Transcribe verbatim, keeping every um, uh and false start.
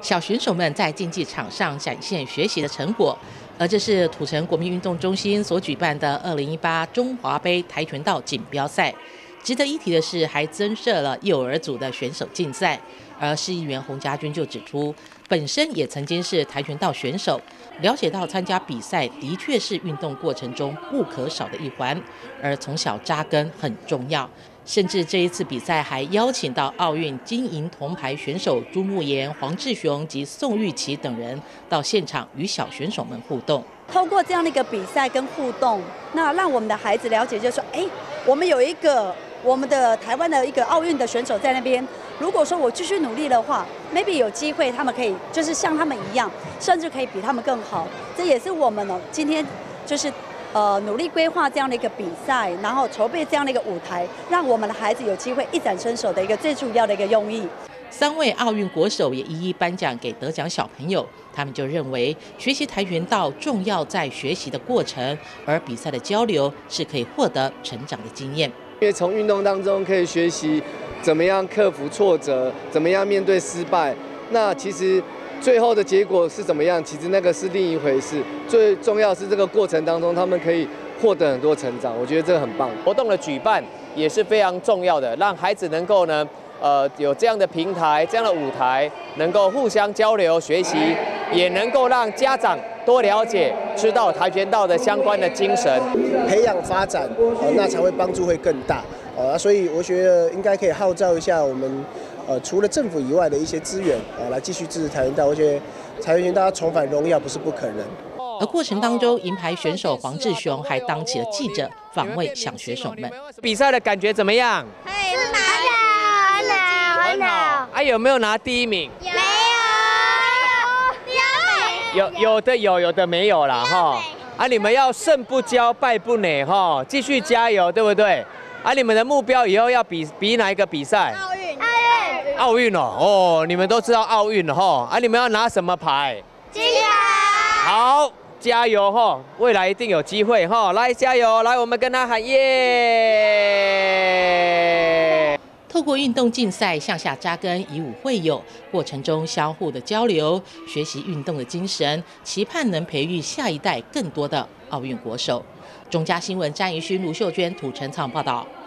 小选手们在竞技场上展现学习的成果，而这是土城国民运动中心所举办的二零一八中华杯跆拳道锦标赛。值得一提的是，还增设了幼儿组的选手竞赛。而市议员洪家军就指出，本身也曾经是跆拳道选手，了解到参加比赛的确是运动过程中不可少的一环，而从小扎根很重要。甚至这一次比赛还邀请到奥运金银铜牌选手朱慕言、黄志雄及宋玉琪等人到现场与小选手们互动。 透过这样的一个比赛跟互动，那让我们的孩子了解，就是说，哎，我们有一个我们的台湾的一个奥运的选手在那边。如果说我继续努力的话 ，maybe 有机会他们可以就是像他们一样，甚至可以比他们更好。这也是我们哦今天就是。呃，努力规划这样的一个比赛，然后筹备这样的一个舞台，让我们的孩子有机会一展身手的一个最主要的一个用意。 三位奥运国手也一一颁奖给得奖小朋友，他们就认为学习跆拳道重要在学习的过程，而比赛的交流是可以获得成长的经验。 因为从运动当中可以学习怎么样克服挫折，怎么样面对失败。那其实。最后的结果是怎么样？其实那个是另一回事。最重要是这个过程当中，他们可以获得很多成长。我觉得这个很棒。 活动的举办也是非常重要的，让孩子能够呢，呃，有这样的平台、这样的舞台，能够互相交流学习，也能够让家长多了解、知道跆拳道的相关的精神， 培养发展，呃，那才会帮助会更大。呃，所以我觉得应该可以号召一下我们。呃，除了政府以外的一些资源啊，来继续支持跆拳道，我觉得跆拳道重返荣耀不是不可能。 而过程当中，银牌选手黄志雄还当起了记者，访问小选手们。 比赛的感觉怎么样？ 很好，很好，很好。 啊，有没有拿第一名？ 没有，有有的有，有的没有啦哈。啊，你们要胜不骄，败不馁哈，继续加油，对不对？啊，你们的目标以后要比比哪一个比赛？ 奥运。 奥运哦，哦，你们都知道奥运了哈，啊，你们要拿什么牌？ 金牌。 好，加油哈，未来一定有機會哈，來加油，來我們跟他喊耶！ 透過運動競賽向下扎根，以武會友，過程中相互的交流，學習運動的精神，期盼能培育下一代更多的奧運國手。中嘉新聞詹怡勳、盧秀娟、土城採訪報道。